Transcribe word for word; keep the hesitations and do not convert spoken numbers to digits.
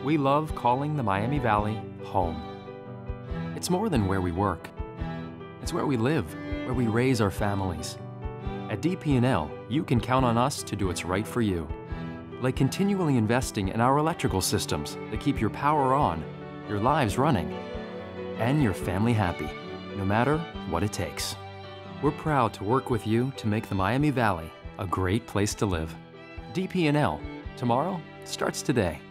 We love calling the Miami Valley home. It's more than where we work. It's where we live, where we raise our families. At D P and L, you can count on us to do what's right for you, like continually investing in our electrical systems that keep your power on, your lives running, and your family happy, no matter what it takes. We're proud to work with you to make the Miami Valley a great place to live. D P and L, tomorrow starts today.